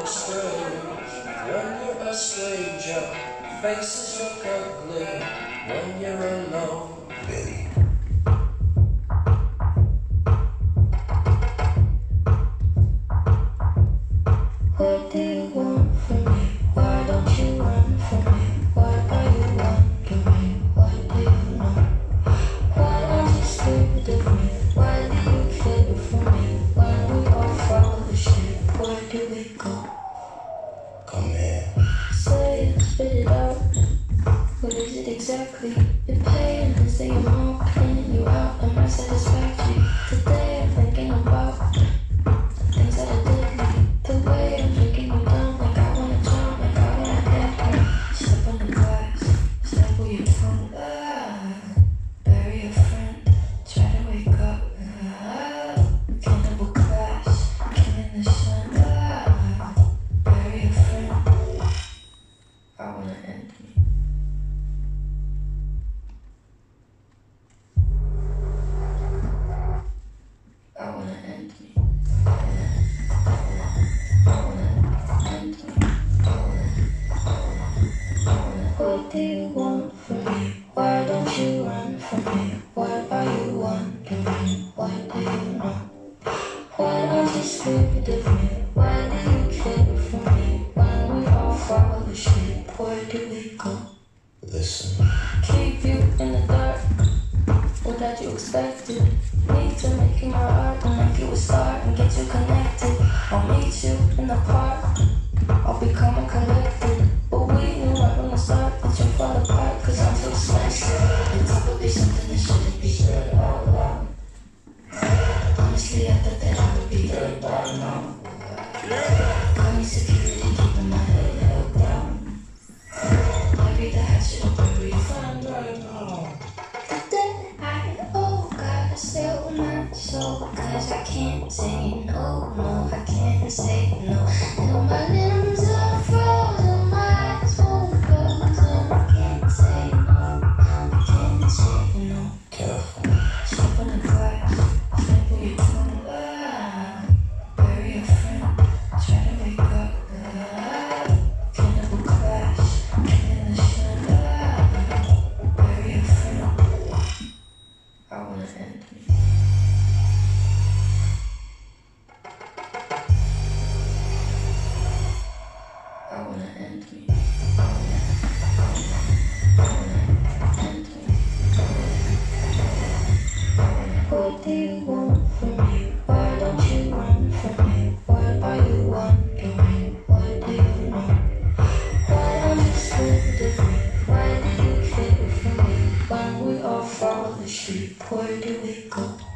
strange when you're a stranger. Faces look ugly when you're alone. Billy. What do you want from me? Why don't you run from me? What are you wondering? What do you know? Why aren't you scared of me? Why do you care for me? When we all follow the shape, where do we go? Come here. Say it, spit it out. What is it exactly? You're paying to say I'm all cleaning you out. Am I satisfactory? Today I'm thinking about things that are deadly. The way I'm drinking you down, like I wanna drown, like I wanna end you. Step on the glass, step with your tongue. Bury a friend, try to wake up. Cannibal class, killing the sun. Bury a friend. I wanna end me. I wanna end me. What do you want from me? Why don't you run from me? What are you wondering? What do you know? Why aren't you scared of me? Why do you care for me? When we all follow the shape, where do we go? Listen. Keep you in the dark. What that you expected? Need to make you my art and make you a star and get you connected. I'll meet you in the park. I'll become a collected. But we knew right from the start that you fall apart, cause I'm too sensitive. It's probably something that shouldn't be said out loud. Honestly, I thought that I would be dead by now. Got me security, keeping my head held down. Bury the hatchet or bury your friend right now. Today oh God, I sell my soul, cause I can't say no, no, I can't say no. Till my limbs are frozen, my eyes won't close, and I can't say no, I can't say no. Careful. Step on the glass, step with your tongue. Bury a friend, try to wake up. Cannibal class, killing the sun. Bury a friend. I wanna end me. I wanna end me. What do you want from me? Why don't you run from me? What are you wondering? What do you know? Why aren't you scared of me? Why do you care for me? When we all follow the sheep, where do we go?